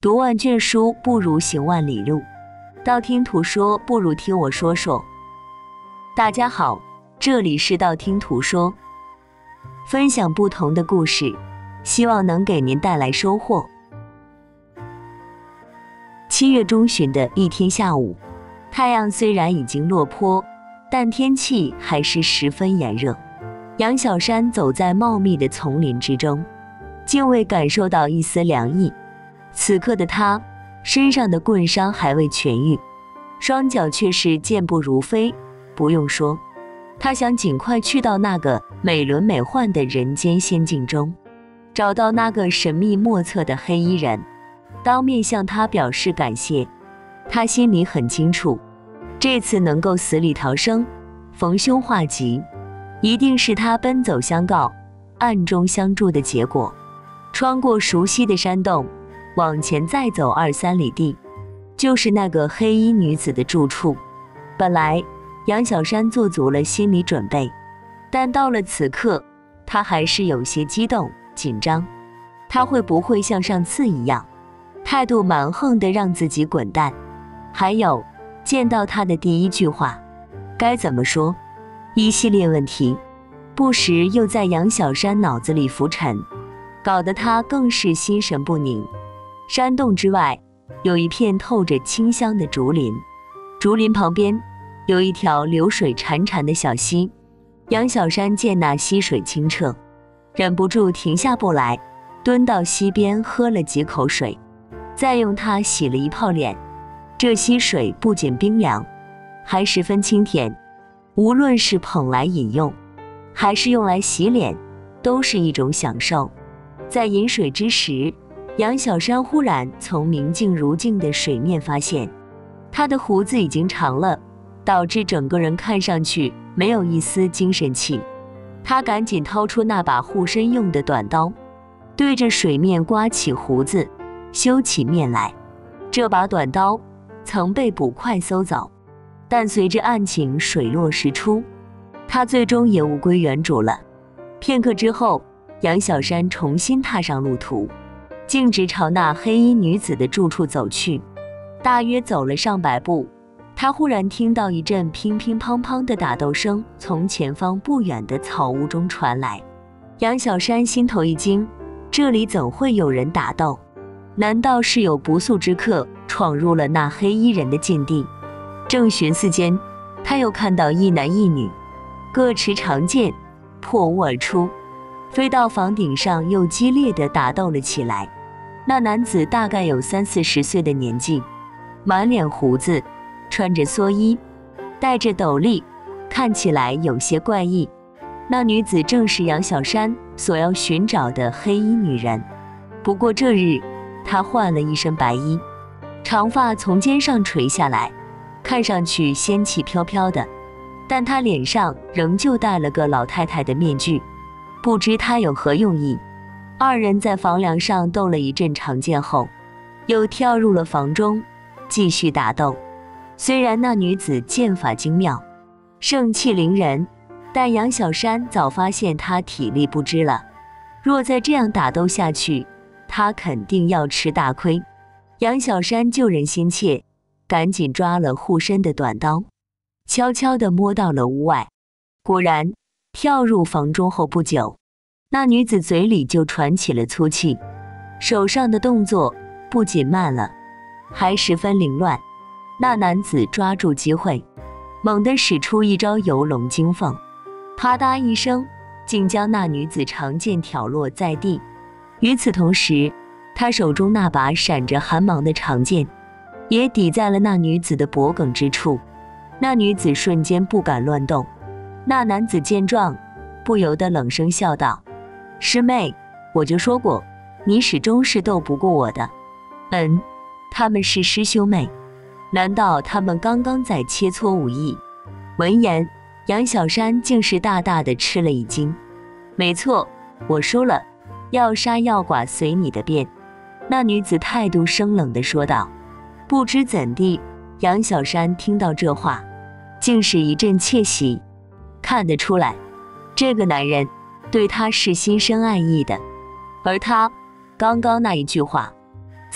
读万卷书不如行万里路，道听途说不如听我说说。大家好，这里是道听途说，分享不同的故事，希望能给您带来收获。7月中旬的一天下午，太阳虽然已经落坡，但天气还是十分炎热。杨小山走在茂密的丛林之中，竟未感受到一丝凉意。此刻的他身上的棍伤还未痊愈，双脚却是健步如飞。不用说，他想尽快去到那个美轮美奂的人间仙境中，找到那个神秘莫测的黑衣人，当面向他表示感谢。他心里很清楚，这次能够死里逃生，逢凶化吉，一定是他奔走相告，暗中相助的结果。穿过熟悉的山洞，往前再走2-3里地，就是那个黑衣女子的住处。本来杨小山做足了心理准备，但到了此刻，他还是有些激动紧张。他会不会像上次一样，态度蛮横地让自己滚蛋？还有，见到他的第一句话该怎么说？一系列问题不时又在杨小山脑子里浮沉，搞得他更是心神不宁。山洞之外有一片透着清香的竹林，竹林旁边有一条流水潺潺的小溪。杨小山见那溪水清澈，忍不住停下步来，蹲到溪边喝了几口水，再用它洗了一泡脸。这溪水不仅冰凉，还十分清甜，无论是捧来饮用，还是用来洗脸，都是一种享受。在饮水之时，杨小山忽然从明净如镜的水面发现，他的胡子已经长了，导致整个人看上去没有一丝精神气。他赶紧掏出那把护身用的短刀，对着水面刮起胡子，修起面来。这把短刀曾被捕快搜走，但随着案情水落石出，他最终也物归原主了。片刻之后，杨小山重新踏上路途，径直朝那黑衣女子的住处走去。大约走了上百步，他忽然听到一阵乒乒乓乓的打斗声从前方不远的草屋中传来。杨小山心头一惊，这里怎会有人打斗？难道是有不速之客闯入了那黑衣人的禁地？正寻思间，他又看到一男一女各持长剑，破屋而出，飞到房顶上，又激烈地打斗了起来。那男子大概有30-40岁的年纪，满脸胡子，穿着蓑衣，戴着斗笠，看起来有些怪异。那女子正是杨小山所要寻找的黑衣女人，不过这日她换了一身白衣，长发从肩上垂下来，看上去仙气飘飘的，但她脸上仍旧戴了个老太太的面具，不知她有何用意。二人在房梁上斗了一阵长剑后，又跳入了房中，继续打斗。虽然那女子剑法精妙，盛气凌人，但杨小山早发现她体力不支了，若再这样打斗下去，他肯定要吃大亏。杨小山救人心切，赶紧抓了护身的短刀，悄悄地摸到了屋外。果然，跳入房中后不久，那女子嘴里就喘起了粗气，手上的动作不仅慢了，还十分凌乱。那男子抓住机会，猛地使出一招游龙惊凤，啪嗒一声，竟将那女子长剑挑落在地。与此同时，他手中那把闪着寒芒的长剑也抵在了那女子的脖颈之处，那女子瞬间不敢乱动。那男子见状，不由得冷声笑道：“师妹，我就说过，你始终是斗不过我的。”他们是师兄妹，难道他们刚刚在切磋武艺？闻言，杨小山竟是大大的吃了一惊。没错，我输了，要杀要剐随你的便。那女子态度生冷地说道。不知怎地，杨小山听到这话，竟是一阵窃喜。看得出来，这个男人对他是心生爱意的，而他刚刚那一句话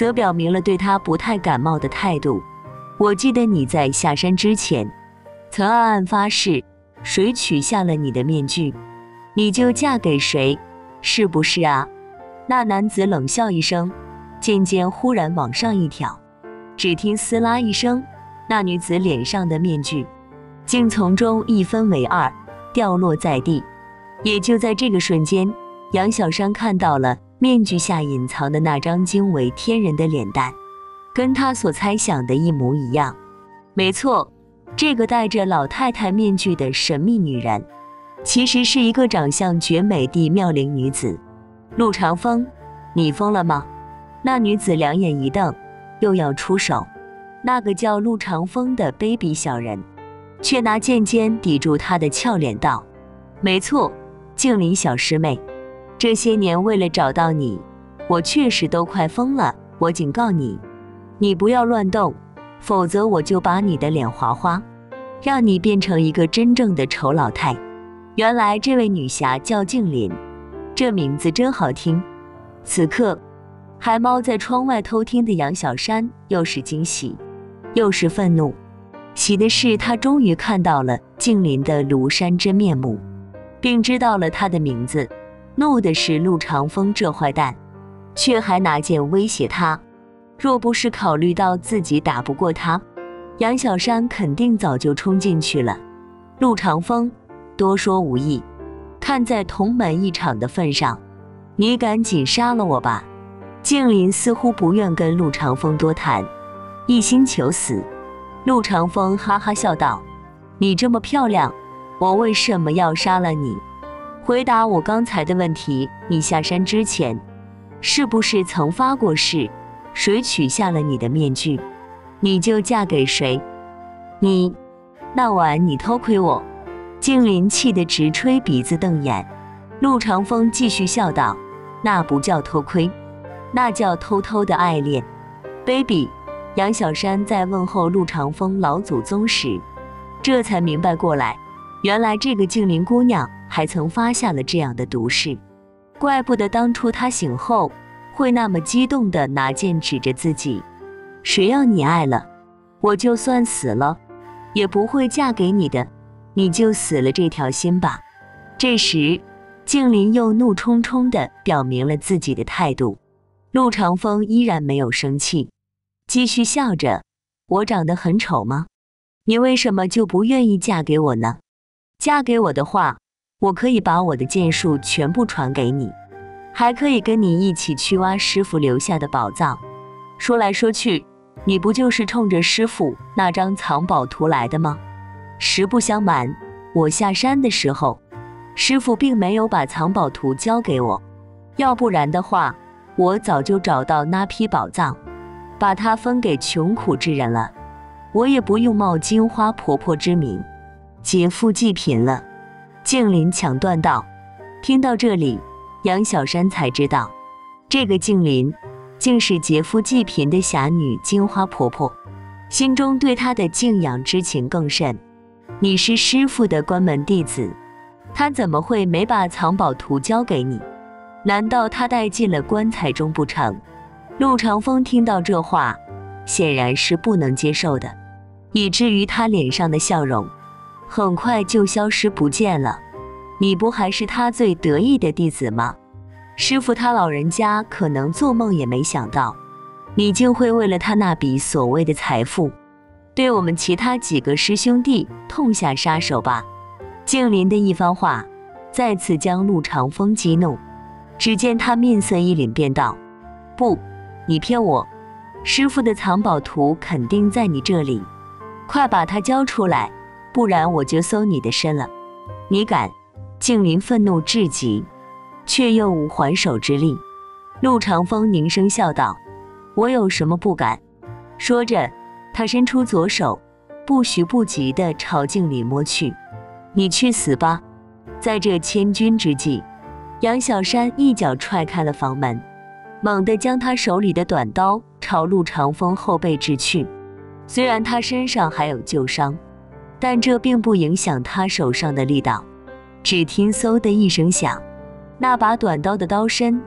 则表明了对他不太感冒的态度。我记得你在下山之前，曾暗暗发誓，谁取下了你的面具，你就嫁给谁，是不是啊？那男子冷笑一声，渐渐忽然往上一挑，只听撕拉一声，那女子脸上的面具竟从中一分为二，掉落在地。也就在这个瞬间，杨小山看到了面具下隐藏的那张惊为天人的脸蛋，跟他所猜想的一模一样。没错，这个戴着老太太面具的神秘女人，其实是一个长相绝美的妙龄女子。陆长风，你疯了吗？那女子两眼一瞪，又要出手。那个叫陆长风的卑鄙小人，却拿剑尖抵住他的俏脸道：没错，静林小师妹，这些年为了找到你，我确实都快疯了。我警告你，你不要乱动，否则我就把你的脸划花，让你变成一个真正的丑老太。原来这位女侠叫静林，这名字真好听。此刻还猫在窗外偷听的杨小山又是惊喜又是愤怒。喜的是他终于看到了静林的庐山真面目，并知道了他的名字。怒的是陆长风这坏蛋，却还拿剑威胁他。若不是考虑到自己打不过他，杨小山肯定早就冲进去了。陆长风，多说无益，看在同门一场的份上，你赶紧杀了我吧。静林似乎不愿跟陆长风多谈，一心求死。陆长风哈哈笑道：你这么漂亮，我为什么要杀了你？回答我刚才的问题，你下山之前是不是曾发过誓，谁取下了你的面具，你就嫁给谁？你那晚你偷窥我。静林气得直吹鼻子瞪眼。陆长风继续笑道：那不叫偷窥，那叫偷偷的爱恋。baby。杨小山在问候陆长风老祖宗时，这才明白过来，原来这个静林姑娘还曾发下了这样的毒誓。怪不得当初她醒后会那么激动地拿剑指着自己。谁要你爱了，我就算死了也不会嫁给你的，你就死了这条心吧。这时静林又怒冲冲地表明了自己的态度。陆长风依然没有生气，继续笑着：我长得很丑吗？你为什么就不愿意嫁给我呢？嫁给我的话，我可以把我的剑术全部传给你，还可以跟你一起去挖师傅留下的宝藏。说来说去，你不就是冲着师傅那张藏宝图来的吗？实不相瞒，我下山的时候，师傅并没有把藏宝图交给我，要不然的话，我早就找到那批宝藏，把它分给穷苦之人了，我也不用冒金花婆婆之名，劫富济贫了。静林抢断道。听到这里，杨小山才知道，这个静林竟是劫富济贫的侠女金花婆婆，心中对她的敬仰之情更甚。你是师父的关门弟子，他怎么会没把藏宝图交给你？难道他带进了棺材中不成？陆长风听到这话，显然是不能接受的，以至于他脸上的笑容很快就消失不见了。你不还是他最得意的弟子吗？师父他老人家可能做梦也没想到，你竟会为了他那笔所谓的财富，对我们其他几个师兄弟痛下杀手吧。静林的一番话再次将陆长风激怒，只见他面色一凛，便道：不，你骗我，师父的藏宝图肯定在你这里，快把它交出来，不然我就搜你的身了。你敢？静林愤怒至极，却又无还手之力。陆长风凝声笑道：我有什么不敢？说着，他伸出左手，不徐不急地朝静林摸去。你去死吧！在这千钧之际，杨小山一脚踹开了房门，猛地将他手里的短刀朝陆长风后背掷去。虽然他身上还有旧伤，但这并不影响他手上的力道。只听嗖的一声响，那把短刀的刀身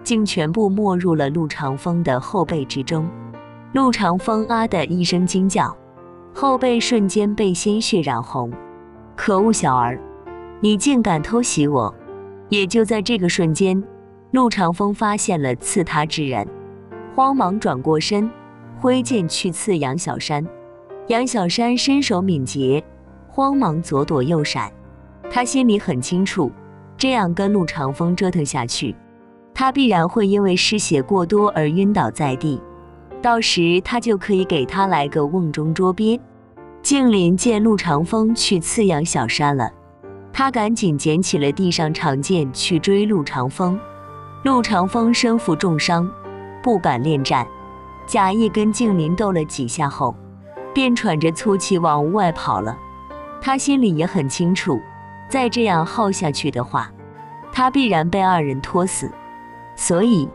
竟全部没入了陆长风的后背之中。陆长风啊的一声惊叫，后背瞬间被鲜血染红。可恶小儿，你竟敢偷袭我！也就在这个瞬间，陆长风发现了刺他之人，慌忙转过身，挥剑去刺杨小山。杨小山身手敏捷，慌忙左躲右闪。他心里很清楚，这样跟陆长风折腾下去，他必然会因为失血过多而晕倒在地，到时他就可以给他来个瓮中捉鳖。静林见陆长风去刺杨小山了，他赶紧捡起了地上长剑去追陆长风。陆长风身负重伤，不敢恋战，假意跟静林斗了几下后，便喘着粗气往屋外跑了。他心里也很清楚，再这样耗下去的话，他必然被二人拖死。所以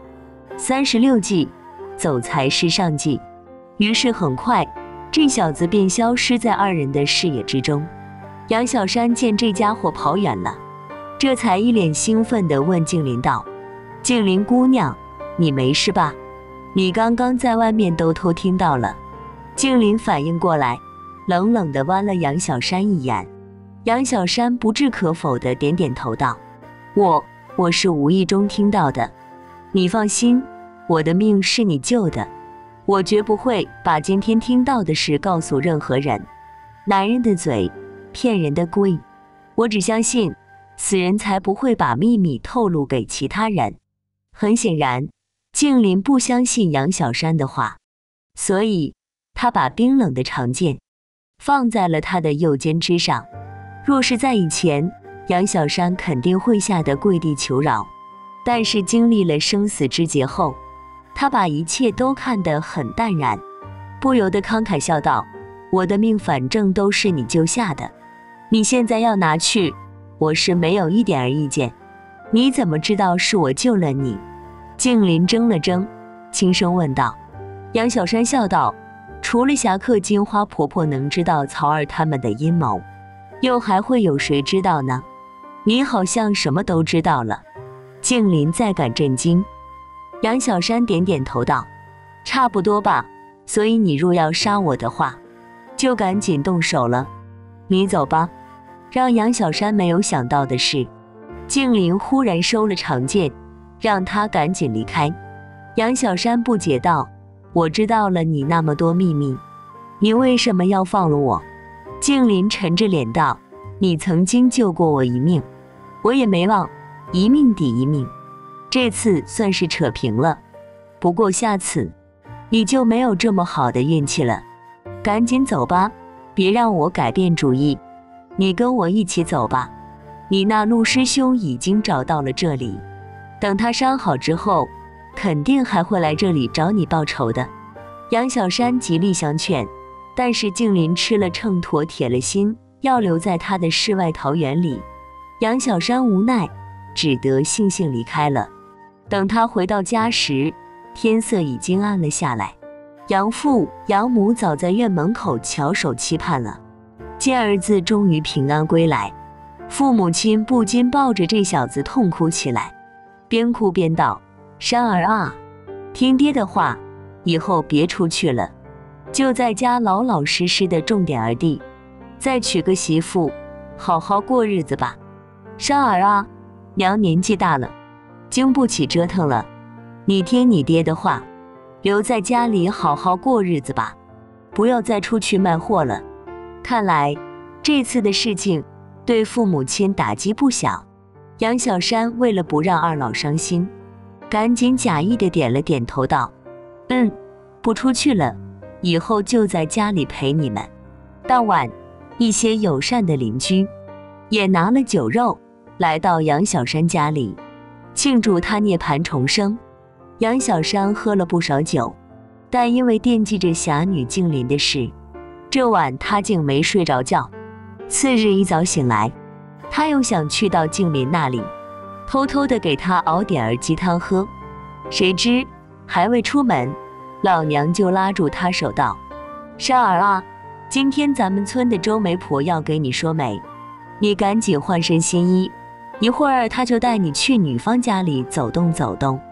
36计，走才是上计。于是很快，这小子便消失在二人的视野之中。杨小山见这家伙跑远了，这才一脸兴奋地问静林道：静林姑娘，你没事吧？你刚刚在外面都偷听到了。静林反应过来，冷冷地剜了杨小山一眼。杨小山不置可否地点点头道：我是无意中听到的。你放心，我的命是你救的，我绝不会把今天听到的事告诉任何人。男人的嘴，骗人的龟，我只相信死人才不会把秘密透露给其他人。很显然，静林不相信杨小山的话，所以他把冰冷的长剑放在了他的右肩之上。若是在以前，杨小山肯定会吓得跪地求饶，但是经历了生死之劫后，他把一切都看得很淡然，不由得慷慨笑道：我的命反正都是你救下的，你现在要拿去，我是没有一点儿意见。你怎么知道是我救了你？静林怔了怔，轻声问道。杨小山笑道：除了侠客金花婆婆能知道曹儿他们的阴谋，又还会有谁知道呢？你好像什么都知道了。静林再感震惊。杨小山点点头道：差不多吧，所以你若要杀我的话，就赶紧动手了。你走吧。让杨小山没有想到的是，静林忽然收了长剑，让他赶紧离开。杨小山不解道：我知道了你那么多秘密，你为什么要放了我？静林沉着脸道：你曾经救过我一命，我也没忘，一命抵一命，这次算是扯平了。不过下次你就没有这么好的运气了。赶紧走吧，别让我改变主意。你跟我一起走吧，你那陆师兄已经找到了这里，等他伤好之后，肯定还会来这里找你报仇的。杨小山极力相劝，但是静林吃了秤砣铁了心要留在他的世外桃源里。杨小山无奈，只得悻悻离开了。等他回到家时，天色已经暗了下来。养父养母早在院门口翘首期盼了，见儿子终于平安归来，父母亲不禁抱着这小子痛哭起来，边哭边道：山儿啊，听爹的话，以后别出去了，就在家老老实实的种点儿地，再娶个媳妇，好好过日子吧。山儿啊，娘年纪大了，经不起折腾了，你听你爹的话，留在家里好好过日子吧，不要再出去卖货了。看来这次的事情对父母亲打击不小。杨小山为了不让二老伤心，赶紧假意的点了点头道：不出去了，以后就在家里陪你们。当晚，一些友善的邻居也拿了酒肉来到杨小山家里，庆祝他涅槃重生。杨小山喝了不少酒，但因为惦记着侠女静林的事，这晚他竟没睡着觉。次日一早醒来，他又想去到静林那里，偷偷的给他熬点儿鸡汤喝。谁知还未出门，老娘就拉住他手道：山儿啊，今天咱们村的周媒婆要给你说媒，你赶紧换身新衣，一会儿他就带你去女方家里走动走动。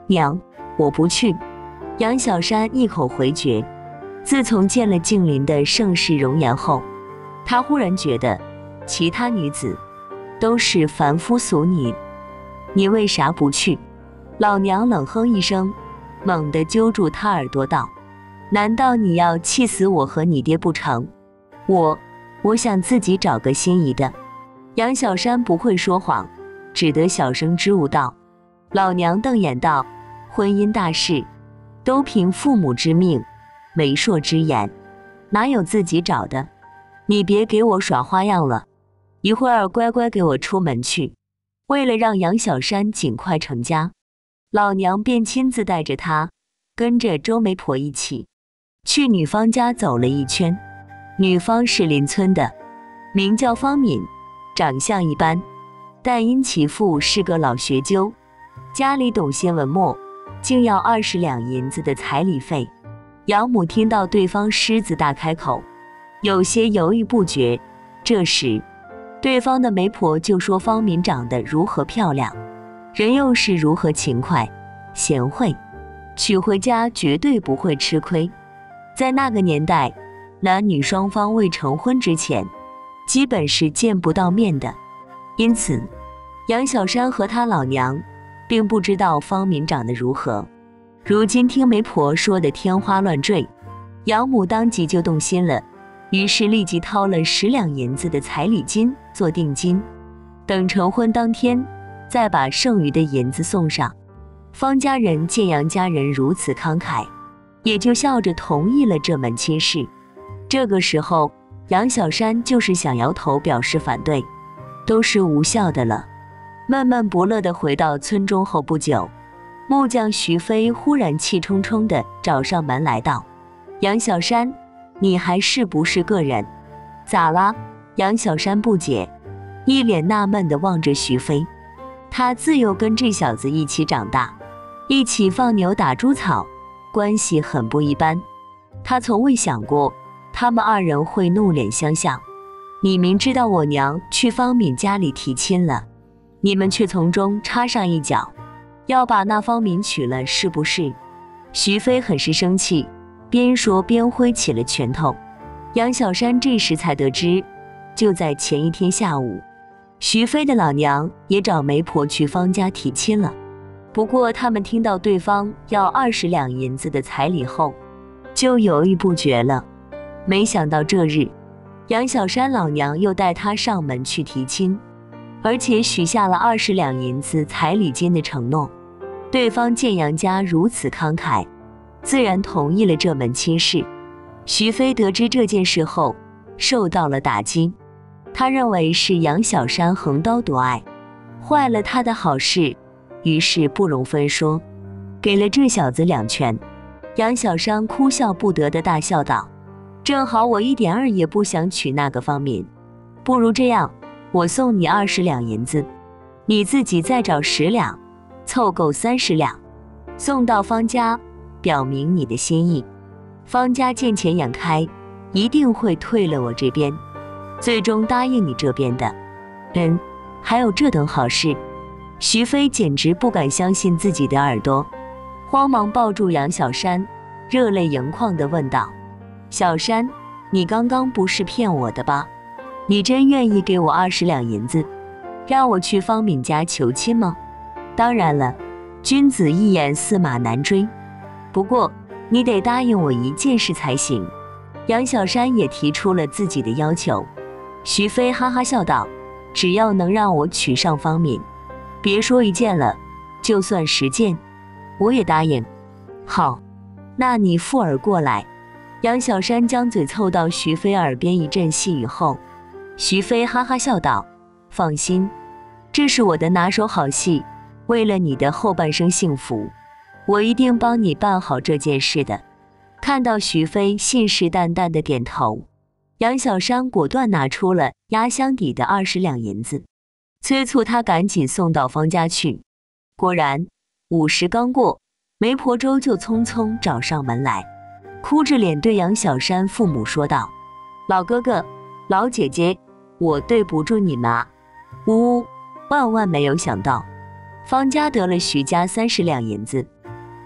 娘，我不去。杨小山一口回绝。自从见了静林的盛世容颜后，他忽然觉得其他女子都是凡夫俗女，你为啥不去？老娘冷哼一声，猛地揪住他耳朵道：难道你要气死我和你爹不成？我想自己找个心仪的。杨小山不会说谎，只得小声支吾道。老娘瞪眼道：婚姻大事都凭父母之命，媒妁之言，哪有自己找的？你别给我耍花样了，一会儿乖乖给我出门去。为了让杨小山尽快成家，老娘便亲自带着他跟着周媒婆一起去女方家走了一圈。女方是邻村的，名叫方敏，长相一般，但因其父是个老学究，家里懂些文墨，竟要20两银子的彩礼费。养母听到对方狮子大开口，有些犹豫不决。这时对方的媒婆就说方敏长得如何漂亮，人又是如何勤快贤惠，娶回家绝对不会吃亏。在那个年代，男女双方未成婚之前基本是见不到面的，因此杨小山和他老娘并不知道方敏长得如何。如今听媒婆说的天花乱坠，养母当即就动心了，于是立即掏了10两银子的彩礼金做定金，等成婚当天再把剩余的银子送上。方家人见杨家人如此慷慨，也就笑着同意了这门亲事。这个时候杨小山就是想摇头表示反对，都是无效的了。闷闷不乐地回到村中后不久，木匠徐飞忽然气冲冲地找上门来道：杨小山，你还是不是个人？咋啦？杨小山不解，一脸纳闷地望着徐飞。他自幼跟这小子一起长大，一起放牛打猪草，关系很不一般。他从未想过他们二人会怒脸相向。你明知道我娘去方敏家里提亲了，你们却从中插上一脚，要把那方敏娶了是不是？徐飞很是生气，边说边挥起了拳头。杨小山这时才得知，就在前一天下午，徐飞的老娘也找媒婆去方家提亲了。不过他们听到对方要20两银子的彩礼后，就犹豫不决了。没想到这日，杨小山老娘又带他上门去提亲，而且许下了20两银子彩礼金的承诺。对方见杨家如此慷慨，自然同意了这门亲事。徐飞得知这件事后，受到了打击，他认为是杨小山横刀夺爱，坏了他的好事，于是不容分说，给了这小子2拳。杨小山哭笑不得的大笑道：正好我1点2也不想娶那个方敏，不如这样，我送你20两银子，你自己再找10两，凑够30两，送到方家，表明你的心意。方家见钱眼开，一定会退了我这边，最终答应你这边的。还有这等好事？徐飞简直不敢相信自己的耳朵，慌忙抱住杨小山，热泪盈眶地问道：小山，你刚刚不是骗我的吧？你真愿意给我20两银子，让我去方敏家求亲吗？当然了，君子一言驷马难追，不过你得答应我一件事才行。杨小山也提出了自己的要求。徐飞哈哈笑道：只要能让我娶上方敏，别说1件了，就算10件，我也答应。好，那你附耳过来。杨小山将嘴凑到徐飞耳边一阵细语后，徐飞哈哈笑道：放心，这是我的拿手好戏，为了你的后半生幸福，我一定帮你办好这件事的。看到徐飞信誓旦旦的点头，杨小山果断拿出了压箱底的20两银子，催促他赶紧送到方家去。果然午时刚过，媒婆周就匆匆找上门来，哭着脸对杨小山父母说道：老哥哥，老姐姐，我对不住你们啊。呜呜，万万没有想到，方家得了徐家30两银子，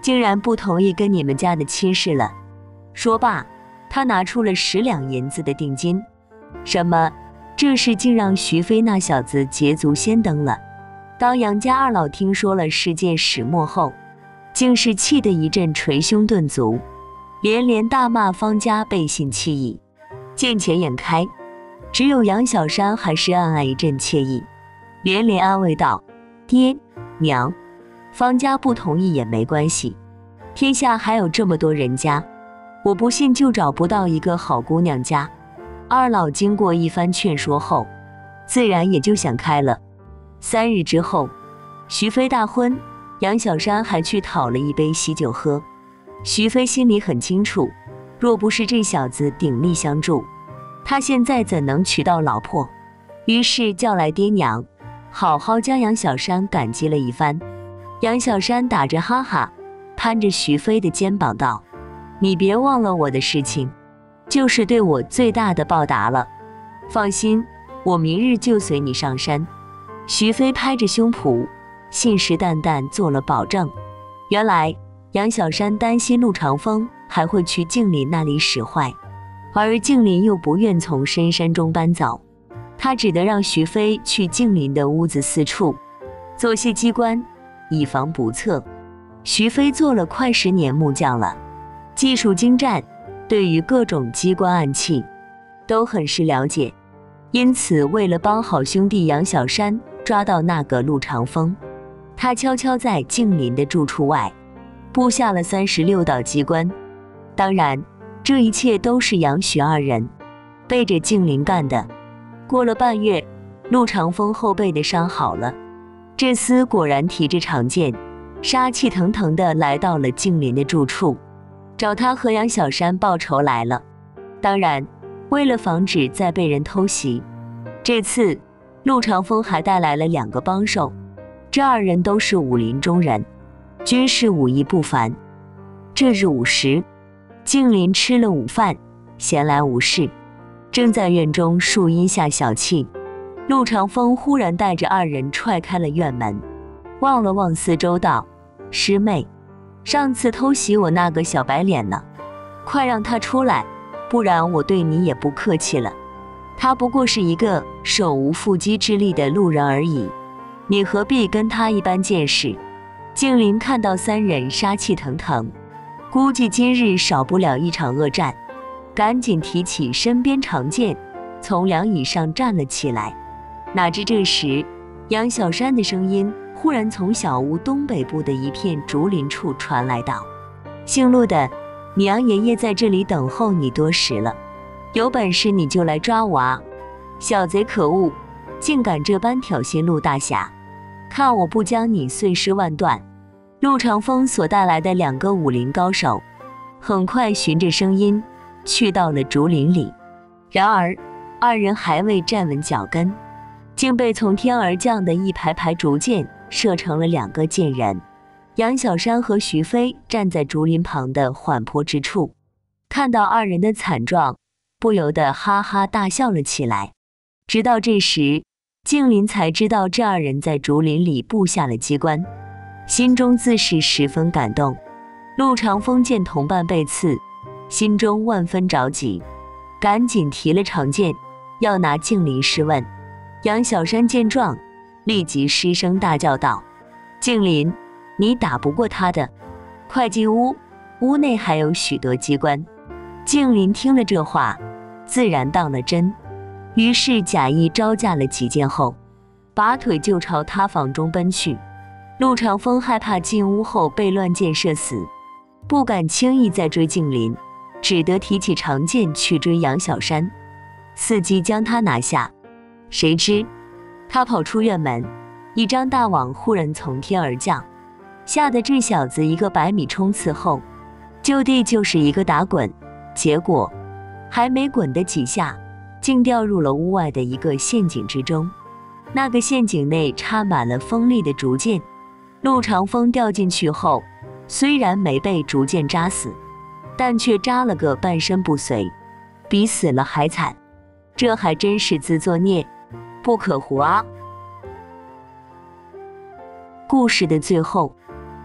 竟然不同意跟你们家的亲事了。说罢，他拿出了10两银子的定金。什么？这事竟让徐飞那小子捷足先登了。当杨家二老听说了事件始末后，竟是气得一阵捶胸顿足，连连大骂方家背信弃义。见钱眼开，只有杨小山还是暗暗一阵惬意，连连安慰道：爹娘，方家不同意也没关系，天下还有这么多人家，我不信就找不到一个好姑娘家。二老经过一番劝说后，自然也就想开了。3日之后，徐飞大婚，杨小山还去讨了一杯喜酒喝。徐飞心里很清楚，若不是这小子鼎力相助，他现在怎能娶到老婆？于是叫来爹娘，好好将杨小山感激了一番。杨小山打着哈哈，攀着徐飞的肩膀道：你别忘了我的事情，就是对我最大的报答了。放心，我明日就随你上山。徐飞拍着胸脯，信誓旦旦做了保证。原来杨小山担心陆长风还会去静林那里使坏，而静林又不愿从深山中搬走，他只得让徐飞去静林的屋子四处做些机关，以防不测。徐飞做了快10年木匠了，技术精湛，对于各种机关暗器都很是了解。因此为了帮好兄弟杨小山抓到那个陆长风，他悄悄在静林的住处外布下了36道机关。当然这一切都是杨许二人背着静林干的。过了半月，陆长风后背的伤好了，这厮果然提着长剑，杀气腾腾地来到了静林的住处，找他和杨小山报仇来了。当然为了防止再被人偷袭，这次陆长风还带来了2个帮手，这2人都是武林中人，均是武艺不凡。这日午时，静林吃了午饭，闲来无事，正在院中树荫下小憩。陆长风忽然带着2人踹开了院门，望了望四周道：师妹，上次偷袭我那个小白脸呢，快让他出来，不然我对你也不客气了。他不过是一个手无缚鸡之力的路人而已，你何必跟他一般见识？静林看到3人杀气腾腾，估计今日少不了一场恶战，赶紧提起身边长剑，从凉椅上站了起来。哪知这时，杨小山的声音忽然从小屋东北部的一片竹林处传来道：姓陆的，你杨爷爷在这里等候你多时了，有本事你就来抓我啊！小贼可恶，竟敢这般挑衅陆大侠，看我不将你碎尸万段！陆长风所带来的2个武林高手，很快循着声音去到了竹林里。然而2人还未站稳脚跟，竟被从天而降的一排排竹箭射成了2个箭人。杨小山和徐飞站在竹林旁的缓坡之处，看到2人的惨状，不由得哈哈大笑了起来。直到这时，静林才知道这2人在竹林里布下了机关，心中自是十分感动。陆长风见同伴被刺，心中万分着急，赶紧提了长剑，要拿静林试问。杨小山见状，立即失声大叫道：静林，你打不过他的，快进屋，屋内还有许多机关。静林听了这话，自然当了真，于是假意招架了几剑后，拔腿就朝他房中奔去。陆长风害怕进屋后被乱箭射死，不敢轻易再追静林，只得提起长剑去追杨小山，伺机将他拿下。谁知他跑出院门，一张大网忽然从天而降，吓得这小子一个100米冲刺后，就地就是一个打滚，结果还没滚得几下，竟掉入了屋外的一个陷阱之中。那个陷阱内插满了锋利的竹箭，陆长风掉进去后，虽然没被竹箭扎死，但却扎了个半身不遂，比死了还惨。这还真是自作孽，不可活啊！故事的最后，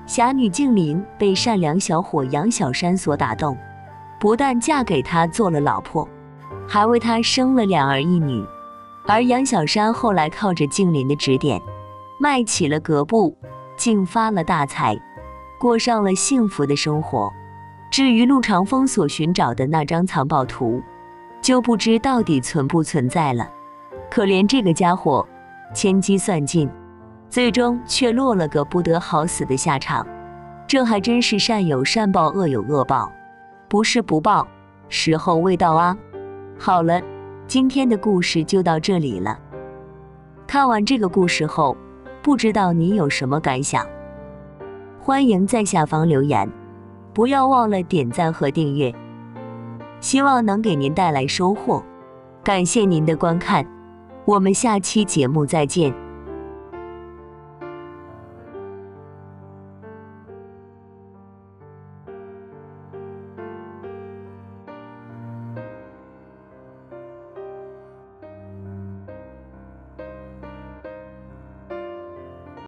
侠女静林被善良小伙杨小山所打动，不但嫁给他做了老婆，还为他生了2儿1女。而杨小山后来靠着静林的指点，卖起了革布，竟发了大财，过上了幸福的生活。至于陆长风所寻找的那张藏宝图，就不知到底存不存在了。可怜这个家伙，千机算尽，最终却落了个不得好死的下场。这还真是善有善报，恶有恶报，不是不报，时候未到啊。好了，今天的故事就到这里了。看完这个故事后，不知道你有什么感想？欢迎在下方留言，不要忘了点赞和订阅，希望能给您带来收获。感谢您的观看，我们下期节目再见。